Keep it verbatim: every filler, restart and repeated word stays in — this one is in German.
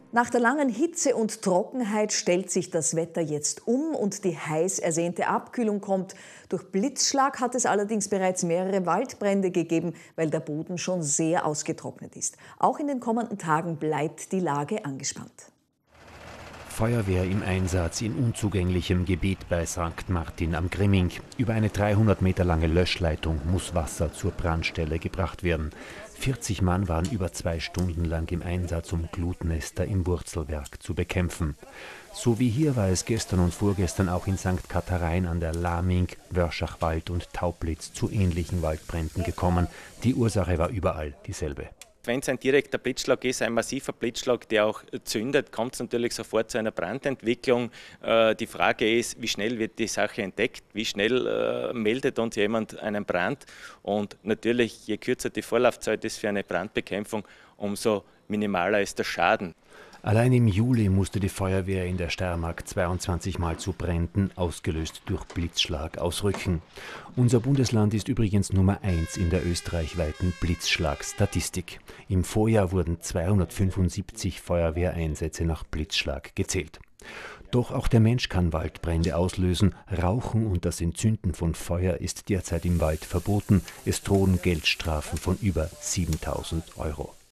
Nach der langen Hitze und Trockenheit stellt sich das Wetter jetzt um und die heiß ersehnte Abkühlung kommt. Durch Blitzschlag hat es allerdings bereits mehrere Waldbrände gegeben, weil der Boden schon sehr ausgetrocknet ist. Auch in den kommenden Tagen bleibt die Lage angespannt. Feuerwehr im Einsatz in unzugänglichem Gebiet bei Sankt Martin am Grimming. Über eine dreihundert Meter lange Löschleitung muss Wasser zur Brandstelle gebracht werden. vierzig Mann waren über zwei Stunden lang im Einsatz, um Glutnester im Wurzelwerk zu bekämpfen. So wie hier war es gestern und vorgestern auch in Sankt Katharein an der Laming, Wörschachwald und Taublitz zu ähnlichen Waldbränden gekommen. Die Ursache war überall dieselbe. Wenn es ein direkter Blitzschlag ist, ein massiver Blitzschlag, der auch zündet, kommt es natürlich sofort zu einer Brandentwicklung. Äh, die Frage ist, wie schnell wird die Sache entdeckt, wie schnell äh, meldet uns jemand einen Brand. Und natürlich, je kürzer die Vorlaufzeit ist für eine Brandbekämpfung, umso minimaler ist der Schaden. Allein im Juli musste die Feuerwehr in der Steiermark zweiundzwanzig Mal zu Bränden, ausgelöst durch Blitzschlag, ausrücken. Unser Bundesland ist übrigens Nummer eins in der österreichweiten Blitzschlagstatistik. Im Vorjahr wurden zweihundertfünfundsiebzig Feuerwehreinsätze nach Blitzschlag gezählt. Doch auch der Mensch kann Waldbrände auslösen. Rauchen und das Entzünden von Feuer ist derzeit im Wald verboten. Es drohen Geldstrafen von über siebentausend Euro.